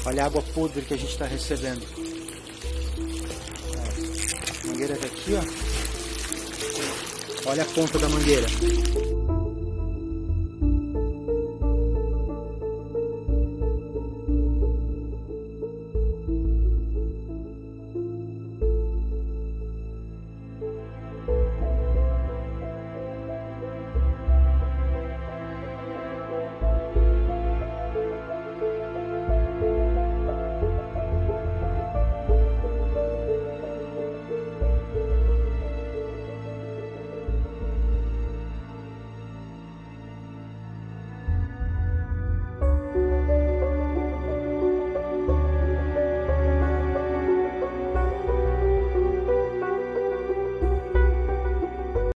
Olha a água podre que a gente está recebendo. A mangueira tá aqui, ó. Olha a ponta da mangueira.